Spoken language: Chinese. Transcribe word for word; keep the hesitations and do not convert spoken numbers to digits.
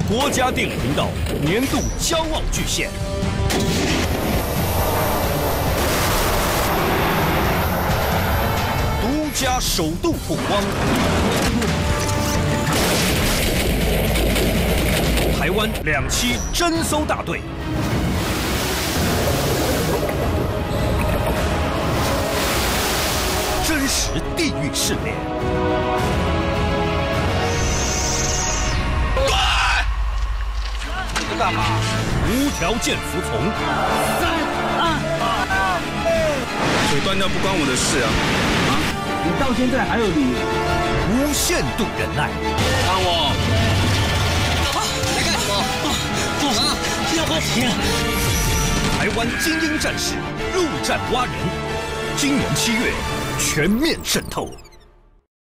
国家电影频道年度骄傲巨献。独家首度曝光，台湾两栖侦搜大队。 真实地狱试炼。对，你在干嘛？无条件服从。三二腿断掉不关我的事啊！啊， 你到现在还有理？ 无限度忍耐。 帮我。 啊！来干什么？干嘛？要花钱。 台湾精英战士入战挖人，今年七月。 全面渗透。